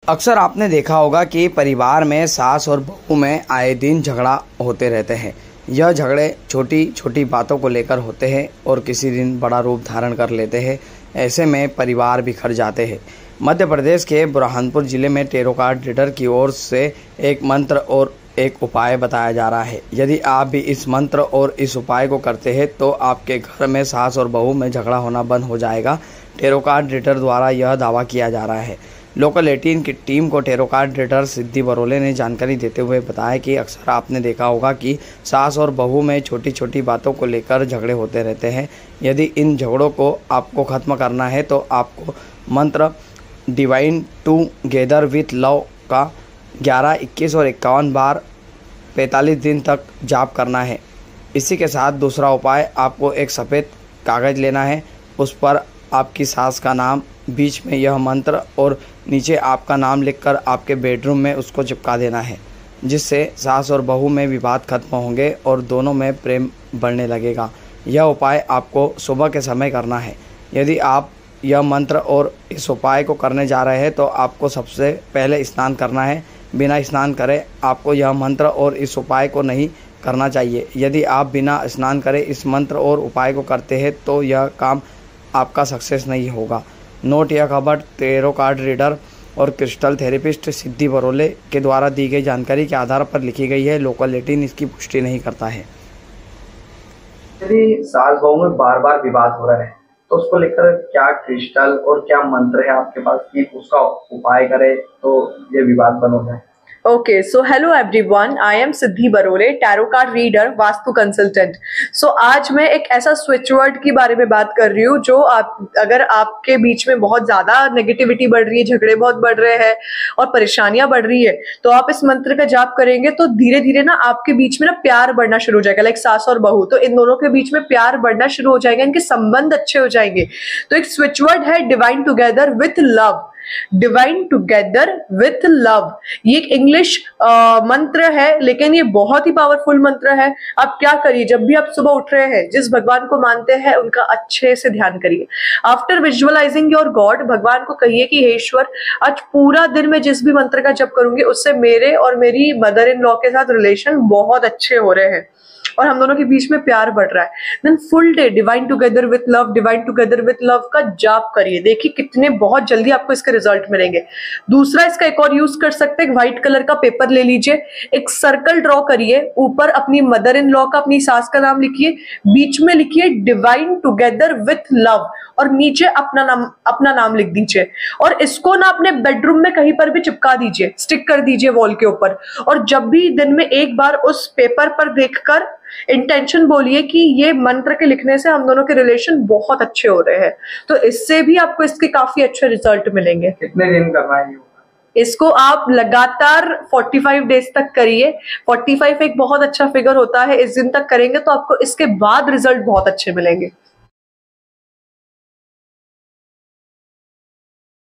अक्सर आपने देखा होगा कि परिवार में सास और बहू में आए दिन झगड़ा होते रहते हैं। यह झगड़े छोटी छोटी बातों को लेकर होते हैं और किसी दिन बड़ा रूप धारण कर लेते हैं। ऐसे में परिवार बिखर जाते हैं। मध्य प्रदेश के बुरहानपुर जिले में टैरो कार्ड रीडर की ओर से एक मंत्र और एक उपाय बताया जा रहा है। यदि आप भी इस मंत्र और इस उपाय को करते हैं तो आपके घर में सास और बहू में झगड़ा होना बंद हो जाएगा। टैरो कार्ड रीडर द्वारा यह दावा किया जा रहा है। लोकल 18 की टीम को tarot card reader Siddhi Barole ने जानकारी देते हुए बताया कि अक्सर आपने देखा होगा कि सास और बहू में छोटी छोटी बातों को लेकर झगड़े होते रहते हैं। यदि इन झगड़ों को आपको ख़त्म करना है तो आपको मंत्र डिवाइन टुगेदर विथ लव का 11, 21 और 51 बार 45 दिन तक जाप करना है। इसी के साथ दूसरा उपाय, आपको एक सफ़ेद कागज़ लेना है। उस पर आपकी सास का नाम, बीच में यह मंत्र और नीचे आपका नाम लिखकर आपके बेडरूम में उसको चिपका देना है, जिससे सास और बहू में विवाद खत्म होंगे और दोनों में प्रेम बढ़ने लगेगा। यह उपाय आपको सुबह के समय करना है। यदि आप यह मंत्र और इस उपाय को करने जा रहे हैं तो आपको सबसे पहले स्नान करना है। बिना स्नान करे आपको यह मंत्र और इस उपाय को नहीं करना चाहिए। यदि आप बिना स्नान करे इस मंत्र और उपाय को करते हैं तो यह काम आपका सक्सेस नहीं होगा। नोट, यह खबर टैरो कार्ड रीडर और क्रिस्टल थेरेपिस्ट सिद्धि बरोले के द्वारा दी गई जानकारी के आधार पर लिखी गई है। लोकल 18 इसकी पुष्टि नहीं करता है। यदि सास बहू में बार बार विवाद हो रहा है तो उसको लेकर क्या क्रिस्टल और क्या मंत्र है आपके पास कि उसका उपाय करे तो ये विवाद बंद हो जाए? Okay, so hello everyone, I am Siddhi Barole, tarot card reader, vastu consultant. So आज मैं एक ऐसा स्विच वर्ड के बारे में बात कर रही हूँ जो अगर आपके बीच में बहुत ज्यादा नेगेटिविटी बढ़ रही है, झगड़े बहुत बढ़ रहे हैं और परेशानियां बढ़ रही है, तो आप इस मंत्र का जाप करेंगे तो धीरे धीरे ना आपके बीच में ना प्यार बढ़ना शुरू हो जाएगा। लाइक सास और बहू, तो इन दोनों के बीच में प्यार बढ़ना शुरू हो जाएगा, इनके संबंध अच्छे हो जाएंगे। तो एक स्विच वर्ड है divine together with love. Divine together with love, ये एक इंग्लिश मंत्र है, लेकिन ये बहुत ही पावरफुल मंत्र है। आप क्या करिए, जब भी आप सुबह उठ रहे हैं, जिस भगवान को मानते हैं उनका अच्छे से ध्यान करिए। आफ्टर विजुअलाइजिंग योर गॉड, भगवान को कहिए कि हे ईश्वर, आज पूरा दिन मैं जिस भी मंत्र का जप करूंगी उससे मेरे और मेरी मदर इन लॉ के साथ रिलेशन बहुत अच्छे हो रहे हैं और हम दोनों के बीच में प्यार बढ़ रहा है। Then full day divine together with love, divine together with love का जाप करिए। देखिए कितने बहुत जल्दी आपको इसके रिजल्ट मिलेंगे। दूसरा, इसका एक और यूज कर सकते हैं, व्हाइट कलर का पेपर ले लीजिए, एक सर्कल ड्रॉ करिए, ऊपर अपनी मदर इन लॉ का, अपनी सास का नाम लिखिए, बीच में लिखिए डिवाइन टुगेदर विथ लव और नीचे अपना नाम लिख दीजिए। और इसको ना अपने बेडरूम में कहीं पर भी चिपका दीजिए, स्टिक कर दीजिए वॉल के ऊपर। और जब भी दिन में एक बार उस पेपर पर देखकर इंटेंशन बोलिए कि ये मंत्र के लिखने से हम दोनों के रिलेशन बहुत अच्छे हो रहे हैं, तो इससे भी आपको इसके काफी अच्छे रिजल्ट मिलेंगे। कितने दिन करना है? इसको आप लगातार 45 डेज तक करिए। 45 एक बहुत अच्छा फिगर होता है। इस दिन तक करेंगे तो आपको इसके बाद रिजल्ट बहुत अच्छे मिलेंगे।